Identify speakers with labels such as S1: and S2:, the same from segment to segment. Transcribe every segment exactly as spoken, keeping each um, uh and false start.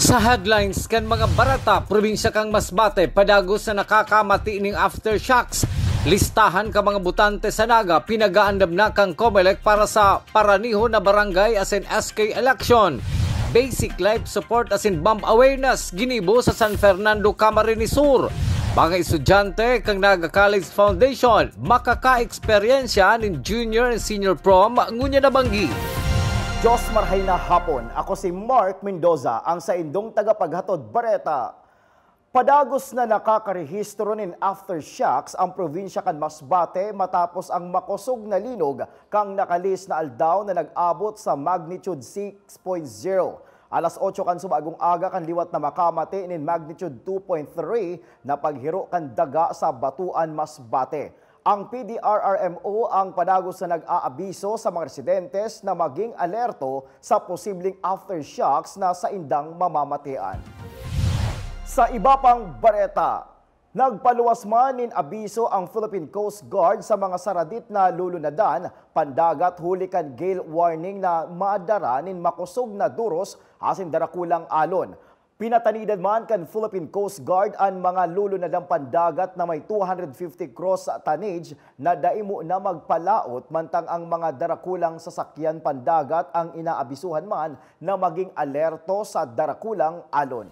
S1: Sa headlines kan mga barata, probinsya kang Masbate, padagos na nakakamati ning aftershocks. Listahan ka mga butante sa Naga, pinagaandam na kang COMELEC para sa paraniho na barangay as in S K election. Basic life support as in bomb awareness, ginibo sa San Fernando, Camarines Sur. Mga estudyante kang Naga College Foundation, makaka-eksperyensya ng junior and senior prom, ngunya na banggi.
S2: Diyos marhay na hapon, ako si Mark Mendoza, ang sa indong tagapaghatod bareta. Padagos na nakakarehistro nin aftershocks ang probinsya kan Masbate matapos ang makosog na linog kang nakalis na aldaw na nag-abot sa magnitude six point zero. Alas otso kan sumagong aga kan liwat na makamati nin magnitude two point three na paghiro kan daga sa Batuan, Masbate. Ang P D R R M O ang padagos na nag-aabiso sa mga residentes na maging alerto sa posibleng aftershocks na sa indang mamamatian. Sa iba pang bareta, nagpaluwas man nin abiso ang Philippine Coast Guard sa mga saradit na lulunadan, pandagat huli kan gale warning na maadara nin makusog na duros asin darakulang alon. Pinatanidan man kan Philippine Coast Guard ang mga lulunadang pandagat na may two hundred fifty cross tonnage na daimo na magpalaot mantang ang mga darakulang sasakyan pandagat ang inaabisuhan man na maging alerto sa darakulang alon.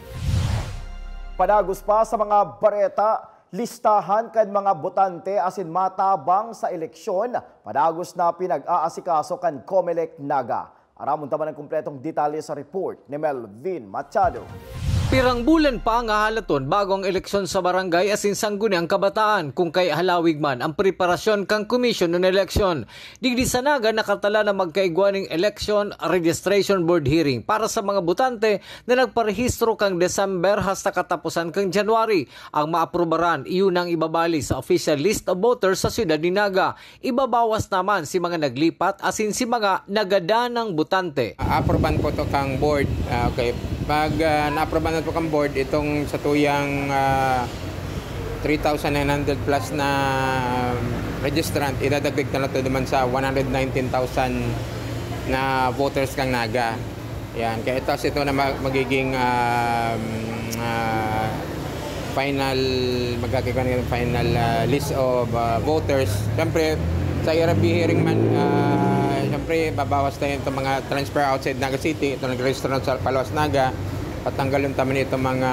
S2: Padagos pa sa mga bareta, listahan kan mga botante asin matabang sa eleksyon, padagos na pinag-aasikaso kan COMELEC Naga. Aramon taman ang kumpletong detalye sa report ni Melvin Machado.
S1: Pirang bulan pa ang hahalaton bago ang eleksyon sa barangay asin sangguniang kabataan kung kay halawig man ang preparasyon kang komisyon ng eleksyon. Digdi sa Naga nakatala na magkaigwaning election registration board hearing para sa mga butante na nagparehistro kang December hasta katapusan kang January. Ang maaprobaran iyon ang ibabali sa official list of voters sa siyudad ni Naga. Ibabawas naman si mga naglipat asin si mga nagadanang butante.
S3: Aproban po to kang board. Uh, okay. Pag uh, na-aproban na ito kang board, itong sa tuyang uh, three thousand nine hundred plus na registrant, idadagdag na ito naman sa one hundred nineteen thousand na voters kang Naga. Yan. Kaya ito, ito na magiging uh, uh, final, magkakaroon ng final uh, list of uh, voters. Siyempre, sa I R B hearing man, uh, siyempre, babawas tayo itong mga transfer outside Naga City. Ito nag-restaurant sa Palawas Naga. Patanggalin taman itong mga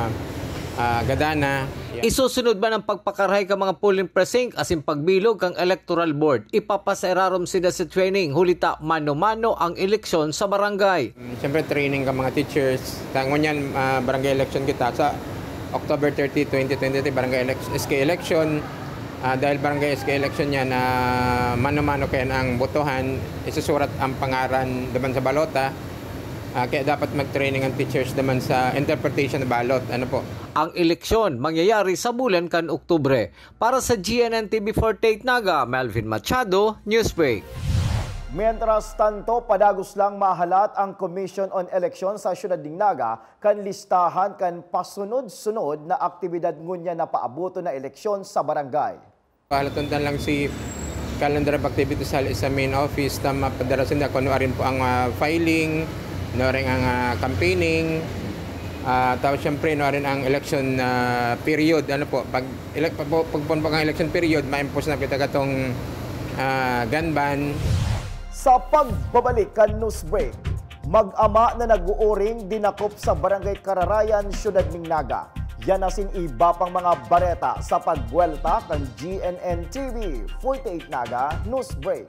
S3: uh, gadana. Yeah.
S1: Isusunod ba ng pagpakarahay ka mga polling precinct asin pagbilog kang electoral board? Ipapaserarom sila sa training. Hulita mano-mano ang eleksyon sa barangay.
S3: Siyempre, training ka mga teachers. Tangon yan, uh, barangay election kita. Sa October thirtieth, twenty twenty-three, barangay S K election. Uh, dahil barangay S K election niya na mano-mano kaya ang botohan, isusurat ang pangaran naman sa balota. Uh, kaya dapat mag-training ang teachers naman sa interpretation ng balot. Ano po?
S1: Ang eleksyon mangyayari sa bulan kan Oktubre. Para sa G N N T V forty-eight Naga, Melvin Machado, Newsbreak.
S2: Mientras tanto, padagos lang mahalat ang Commission on Election sa siyudad ng Naga kan listahan kan pasunod-sunod na aktibidad ngunya na paabuto na eleksyon sa barangay.
S3: Pahalatundan lang si calendar of activities sa, sa main office na mapadarasin na kung ano rin po ang uh, filing, ano rin ang uh, campaigning, uh, tapos siyempre ano rin ang election uh, period. Ano po, pag, elect, pag, pag, pag, pag ang election period, ma-impose na kita katong uh, gun ban.
S2: Sa pagbabalik kan Newsbreak, mag-ama na nag-uuring dinakop sa Barangay Kararayan, siyudad ng Naga. Yan asin iba pang mga bareta sa pagwelta kan G N N T V forty-eight Naga Newsbreak.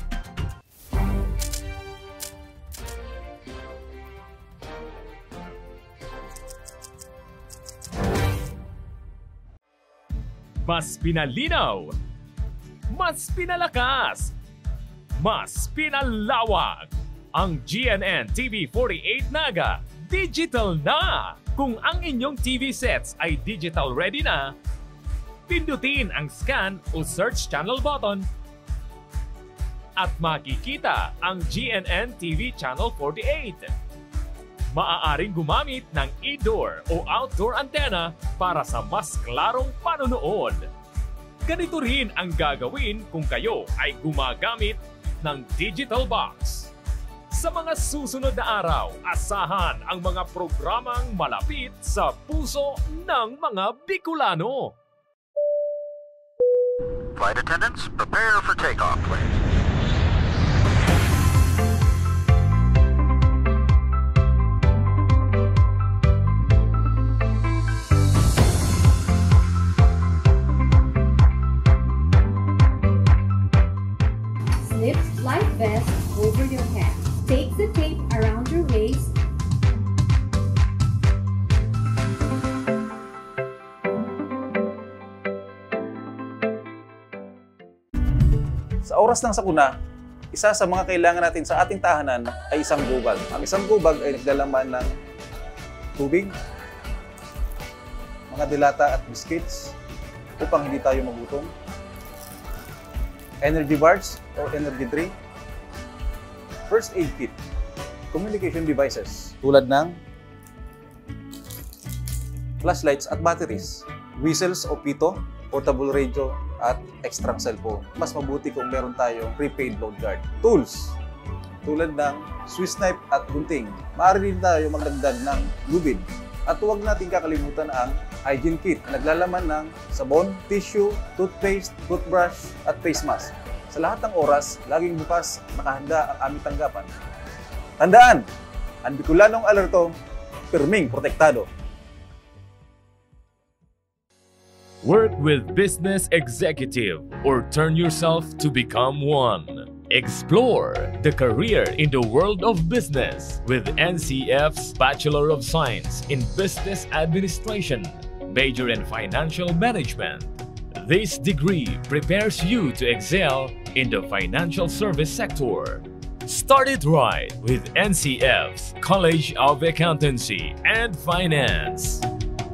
S4: Mas pinalinaw, mas pinalakas, mas pinalawak. Ang G N N T V forty-eight Naga digital na! Kung ang inyong T V sets ay digital ready na, pindutin ang scan o search channel button at makikita ang G N N T V Channel forty-eight. Maaaring gumamit ng indoor o outdoor antenna para sa mas klarong panonood. Ganito rin ang gagawin kung kayo ay gumagamit ng digital box. Sa mga susunod na araw, asahan ang mga programang malapit sa puso ng mga Bicolano.
S5: Flight attendants, prepare for takeoff, please.
S6: Slip life vest over your head. Take the tape around your waist.
S7: Sa oras ng sakuna, isa sa mga kailangan natin sa ating tahanan ay isang gubag. Ang isang gubag ay naglalaman ng tubig, mga dilata at biscuits upang hindi tayo magutom, energy bars or energy drink, first aid kit, communication devices tulad ng flashlights at batteries, whistles o pito, portable radio at extra cellphone. Mas mabuti kung meron tayong prepaid load guard. Tools tulad ng Swiss knife at gunting. Maaari din tayo magdagdag ng lubid. At huwag natin kakalimutan ang hygiene kit. Naglalaman ng sabon, tissue, toothpaste, toothbrush at face mask. Sa lahat ng oras, laging bukas, nakahanda ang aming tanggapan. Tandaan, ang Bicolanong alerto, pirming protektado.
S4: Work with business executive or turn yourself to become one. Explore the career in the world of business with N C F's Bachelor of Science in Business Administration, major in Financial Management. This degree prepares you to excel in the financial service sector. Start it right with N C F's College of Accountancy and Finance.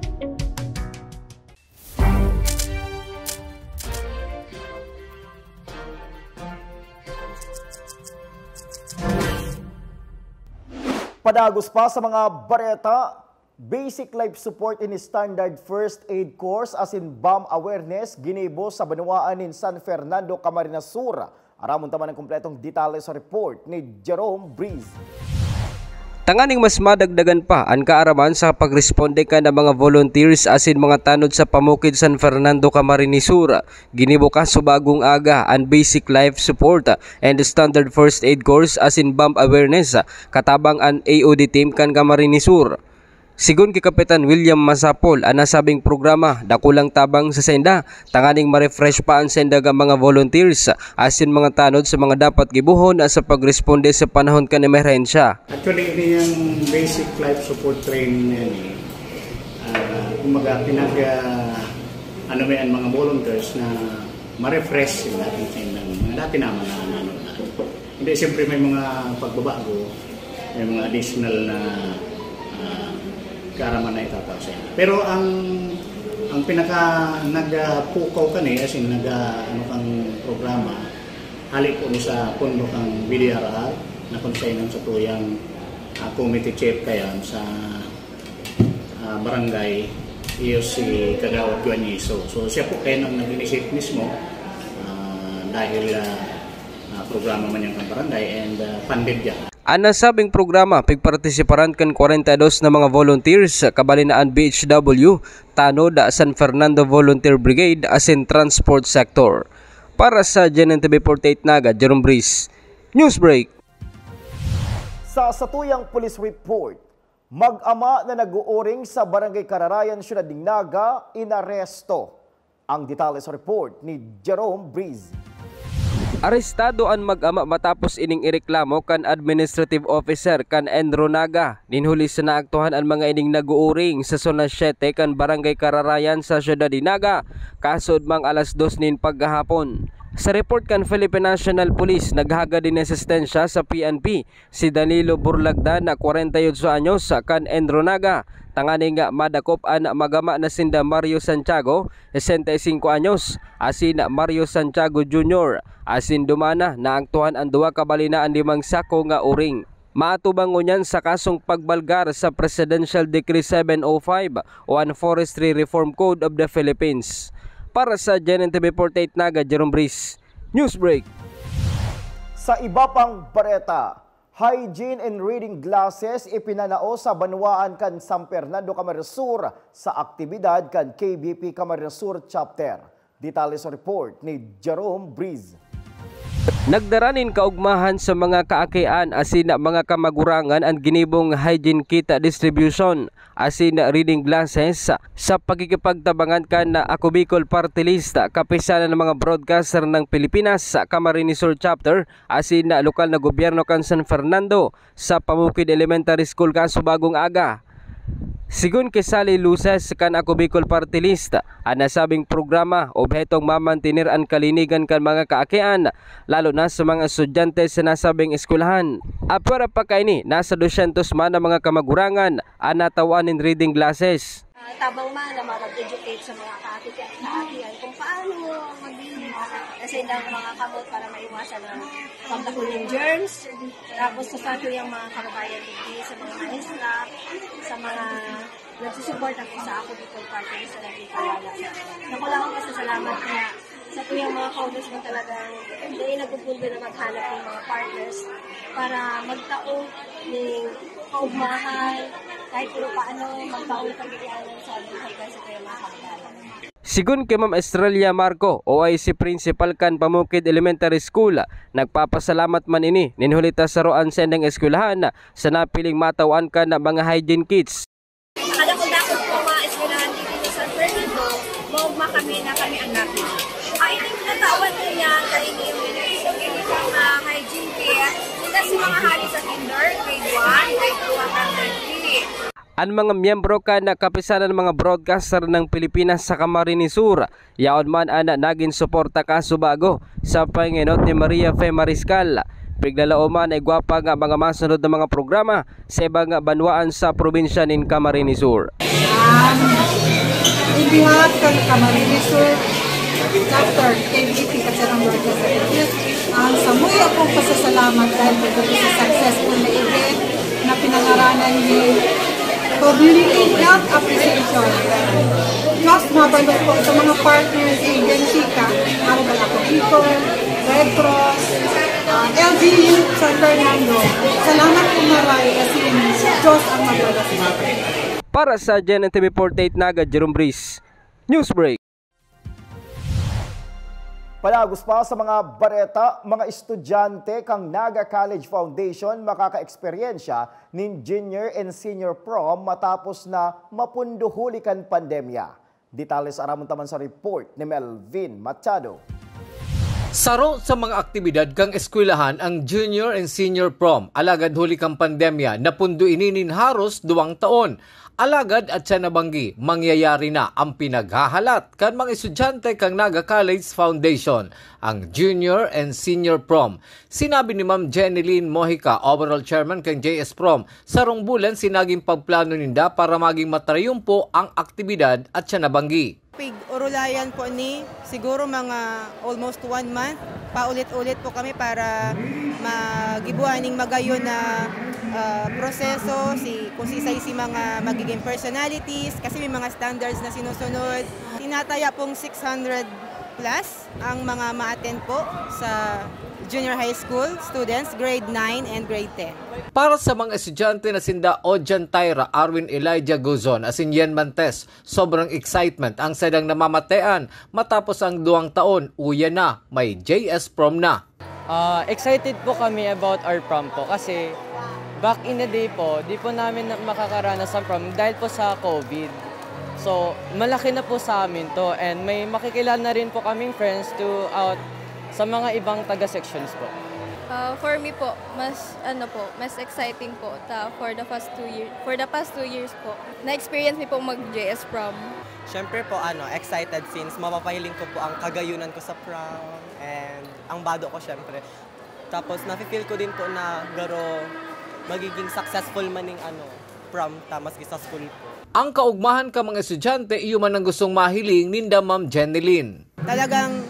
S2: Padagos pa sa mga bareta, basic life support in standard first aid course as in B A M awareness ginibo sa Banwaan in San Fernando, Camarines Sur. Aramon taman ang kumpletong detalye sa report ni Jerome Breeze.
S8: Tanganing mas madagdagan pa ang kaaraman sa pagresponde ka ng mga volunteers asin mga tanod sa Pamukid San Fernando, Camarines Sur. Ginibukas sa bagong aga ang basic life support and standard first aid course asin B A M awareness katabang ang A O D team kan Camarines Sur. Sigun kay Kapitan William Masapol ang nasabing programa dakulang tabang sa senda, tanganing ma-refresh pa ang senda ng mga volunteers asin mga tanod sa mga dapat gibuhon sa pagresponde sa panahon kan emerhensya.
S9: Actually, ini yung basic life support training na yan eh. Uh, kumaga, pinag, uh, ano ba yan, mga volunteers na ma-refresh yung dating senda, mga dati naman na ano na. Hindi, siyempre may mga pagbabago, may mga additional na karaman na itatawag sa inyo. Pero ang ang pinaka nagpukaw kani as in nag ano kang programa hali po ni sa pundo kang B D R R na konseynon sa tuyang uh, committee chief kayan sa uh, barangay iyo si Kagawad Guanyiso. So siya po kayo nang nag-initiate mismo uh, dahil uh, uh, programa man yung kang barangay and uh, funded yan.
S8: Ang nasabing programa, pigpartisiparan kan forty-two na mga volunteers kabalinaan B H W, tanod San Fernando Volunteer Brigade asin transport sector. Para sa G N N T V forty-eight Naga, Jerome Breeze, Newsbreak.
S2: Sa satuyang police report, mag-ama na nag-uuring sa Barangay Kararayan, Siyudad ng Naga, inaresto. Ang detalye sa report ni Jerome Breeze.
S8: Arestado ang mag-ama matapos ining ireklamo kan administrative officer kan Enro Naga. Ninhuli sa naaktuhan ang mga ining nag-uuring sa Zona seven kan Barangay Kararayan sa Siyudad ng Naga, kasod mang alas dos nin paggahapon. Sa report kan Philippine National Police, naghaga din asistensya sa P N P si Danilo Burlagda na forty-eight anyos kan Enro Naga. Tangani nga madakop an magama na sinda Mario Santiago, sesenta-cinco anyos, asin Mario Santiago Junior Asin dumana na angtuhan ang duwa kabalinaan limang sako nga uring. Maatubang ngunyan sa kasong pagbalgar sa Presidential Decree seven oh five o ang Forestry Reform Code of the Philippines. Para sa G N N T V forty-eight Naga, Jerome Breeze, Newsbreak.
S2: Sa iba pang bareta, Hygiene and reading glasses ipinanao sa Banwaan kan San Fernando Camarines Sur sa aktibidad kan K B P Camarines Sur Chapter. Detalye sa report ni Jerome Breeze.
S8: Nagdaranin kaugmahan sa mga kaakian asin mga kamagurangan ang ginibong hygiene kit distribution asin reading glasses sa pagkikipagtabangan kan na Ako Bicol Party List kapisanan ng mga broadcaster ng Pilipinas sa Camarines Sur Chapter asin lokal na gobyerno kan San Fernando sa Pamukid Elementary School kan Subagong Aga. Sigun Kisali Luces kan Ako Bicol Party List, ang nasabing programa obhetong mamantinir ang kalinigan kan mga kaakian, lalo na sa mga estudyante sa nasabing eskwelahan. Apara pa kaini, nasa dosyentos man ang mga kamagurangan ang natawan in reading glasses.
S10: Uh, tabang man na mag-educate sa mga kaakian kung paano maglinis kasi lang mga kamot para maiwasan ang pagdahon ng germs. Tapos sa yung mga kababayan dito sa mga maestra, sa mga nagsusupport ako sa Ako Bicol Party sa nagkikawala sa akin. Naku lang ako sa salamat kaya sa tuyang mga congressman talagang dahil nagpupundo na maghanap ng mga partners para magtaong ng kaugmahan kahit kung paano magtaong pagkikaanan sa buhay kasi tuyang mga kababayan.
S8: Sigun kay Ma'am Estrella Marco, O I C Principal kan Pamukid Elementary School, nagpapasalamat man ini ninhulita sa roan sa endang eskwelahan sa napiling matawan ka na mga hygiene kits.
S10: Nakadakot-dakot po mga eskwelahan dito sa Fernando, maugma kami na kami ang natin. Ay, hindi natawan niya dahil yung mga hygiene kit, hindi si mga hari sa kinder, grade one, grade two, hanggang grade three.
S8: Ang mga miyembro ka na kapisanan ng mga broadcaster ng Pilipinas sa Camarines Sur, yaon man ana naging suporta ka subago sa panginot ni Maria Fe Mariscal. Piglalao man ay gwapa nga mga masunod na mga programa sa ibang banwaan sa probinsya ng Camarines Sur.
S11: Um, in behalf of Camarines Sur Chapter K B P Kaserang Broadcasters, ang samuy akong pasasalamat dahil ito sa successful na event na pinangaranan ni Community Health Appreciation. Just mabalot po sa mga partners agency ka, ang Ako Bicol, Red Cross, uh, L G U San Fernando. Salamat po maray kasi Diyos ang mabalot.
S8: Para sa G N N T V forty-eight Naga, Jerome Breeze, Newsbreak.
S2: Palagos pa sa mga bareta, mga estudyante kang Naga College Foundation makaka-eksperyensya nin junior and senior prom matapos na mapunduhulikan pandemya. Detalye sa aramon taman sa report ni Melvin Machado.
S1: Saro sa mga aktibidad kang eskwelahan ang junior and senior prom. Alagad huli kang pandemya, napundo ininin haros duwang taon. Alagad at sa nabanggi, mangyayari na ang pinaghahalat kan mga estudyante kang Naga College Foundation, ang Junior and Senior Prom. Sinabi ni Ma'am Jeneline Mojica, overall chairman kang J S Prom, sarong bulan sinaging pagplano ninda para maging matrayumpo ang aktibidad at sa nabanggi.
S12: Pig-urulayan po ni siguro mga almost one month. Paulit-ulit po kami para magibuhaning magayon na uh, proseso, si, kung sisay si mga magiging personalities, kasi may mga standards na sinusunod. Tinataya pong six hundred plus ang mga ma-attend po sa junior high school students, grade nine and grade ten.
S1: Para sa mga estudyante na sinda Ojan Tyra, Arwin Elijah Guzon, asin Yen Mantes, sobrang excitement ang sadang namamatean matapos ang duwang taon, uya na, may J S Prom na.
S13: Uh, excited po kami about our prom po kasi back in the day po, di po namin makakaranas ng prom dahil po sa COVID. So, malaki na po sa amin to and may makikilala na rin po kaming friends to out sa mga ibang taga-sections po.
S14: Uh, for me po, mas ano po, mas exciting po ta for the past two years. For the past two years po, na-experience mi po mag-J S Prom.
S15: Siyempre po ano, excited since mapapahiling ko po ang kagayunan ko sa prom and ang bado ko siyempre. Tapos nafe-feel ko din po na garo magiging successful maning ano, prom tamas sa school po.
S1: Ang kaugmahan ka mga estudyante, iyo man ang gustong mahiling ninda Ma'am Jeneline.
S12: Talagang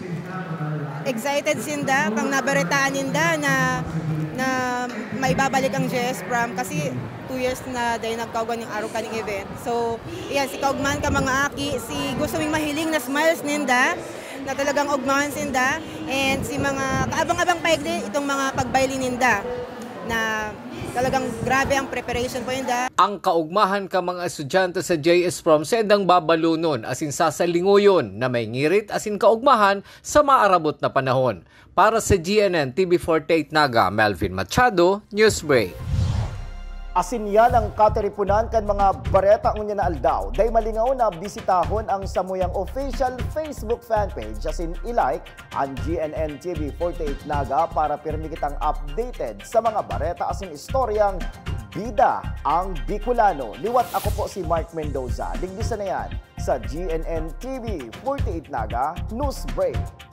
S12: excited sinda kang nabaritaan ninda na na maibabalik ang J S Prom kasi two years na dahil nagkaugan yung araw kaning event. So, iyan, si kaugmahan ka mga aki, si gusto ming mahiling na smiles ninda, na talagang ugmahan sinda, and si mga kaabang-abang paig din itong mga pagbayli ninda na talagang grabe ang preparation po yun.
S1: Ang kaugmahan ka mga estudyante sa J S Prom sa endang babalunon asin sasalinguyon na may ngirit asin kaugmahan sa maarabot na panahon. Para sa G N N T V forty-eight Naga, Melvin Machado, Newsbreak.
S2: Asin yan ang katiripunan kan mga bareta unya na aldaw. Day malingaw na bisitahon ang samuyang official Facebook fanpage asin ilike ang G N N T V forty-eight Naga para pirmi kitang updated sa mga bareta asin istoryang bida ang Bicolano. Liwat ako po si Mark Mendoza. Digdisa na yan sa G N N T V forty-eight Naga Newsbreak.